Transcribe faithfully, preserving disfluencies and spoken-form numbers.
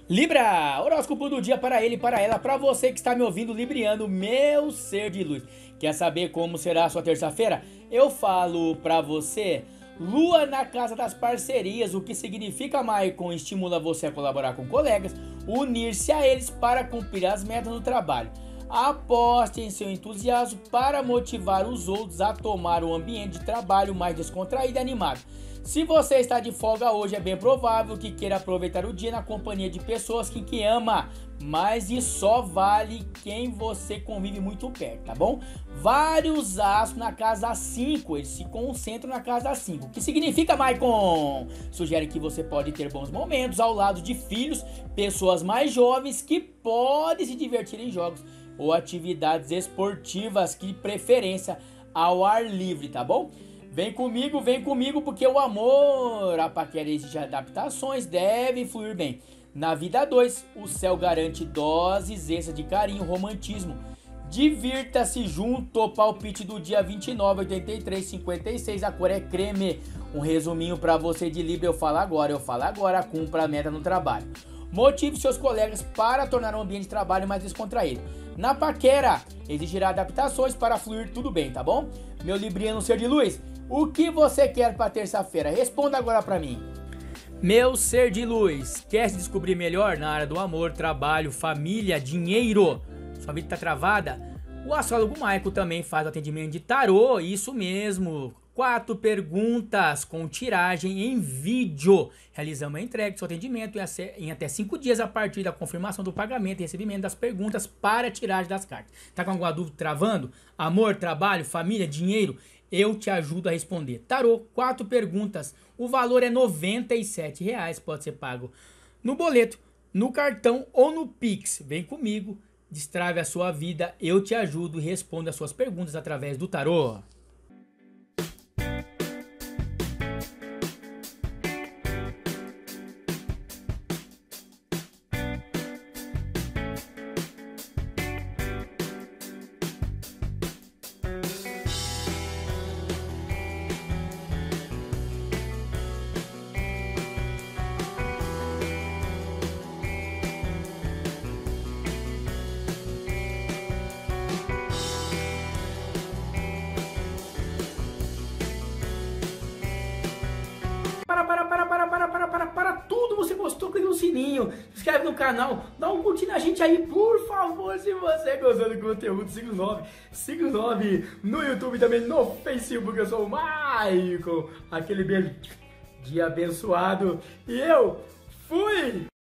Libra, horóscopo do dia para ele, para ela, para você que está me ouvindo, Libriano, meu ser de luz. Quer saber como será a sua terça-feira? Eu falo para você, Lua na casa das parcerias, o que significa, Maicon, estimula você a colaborar com colegas, unir-se a eles para cumprir as metas do trabalho. Aposte em seu entusiasmo para motivar os outros a tomar um ambiente de trabalho mais descontraído e animado. Se você está de folga hoje, é bem provável que queira aproveitar o dia na companhia de pessoas que, que ama, mas isso só vale quem você convive muito perto, tá bom? Vários astros na casa cinco, eles se concentram na casa cinco. O que significa, Maicon? Sugere que você pode ter bons momentos ao lado de filhos, pessoas mais jovens que podem se divertir em jogos ou atividades esportivas, que preferência ao ar livre, tá bom? Vem comigo, vem comigo, porque o amor, a paquera exige adaptações, deve fluir bem. Na vida dois, o céu garante doses extras de carinho, romantismo. Divirta-se junto ao palpite do dia vinte e nove, oitenta e três, cinquenta e seis, a cor é creme. Um resuminho pra você de Libra, eu falo agora, eu falo agora, cumpra a meta no trabalho. Motive seus colegas para tornar o ambiente de trabalho mais descontraído. Na paquera, exigirá adaptações para fluir tudo bem, tá bom? Meu Libriano ser de luz, o que você quer para terça-feira? Responda agora para mim. Meu ser de luz, quer se descobrir melhor na área do amor, trabalho, família, dinheiro? Sua vida está travada? O astrólogo Maicon também faz atendimento de tarô, isso mesmo. Quatro perguntas com tiragem em vídeo. Realizamos a entrega do seu atendimento em até cinco dias a partir da confirmação do pagamento e recebimento das perguntas para a tiragem das cartas. Tá com alguma dúvida travando? Amor, trabalho, família, dinheiro? Eu te ajudo a responder. Tarô, quatro perguntas. O valor é noventa e sete reais. Pode ser pago no boleto, no cartão ou no Pix. Vem comigo, destrave a sua vida. Eu te ajudo e respondo as suas perguntas através do tarô. Para, para, para, para, para, para, para, para tudo, você gostou, clica no sininho, se inscreve no canal, dá um curtir na gente aí, por favor, se você gostou do conteúdo, siga o nove, siga o nove no YouTube, também no Facebook, eu sou o Maicon, aquele beijo de abençoado, e eu fui!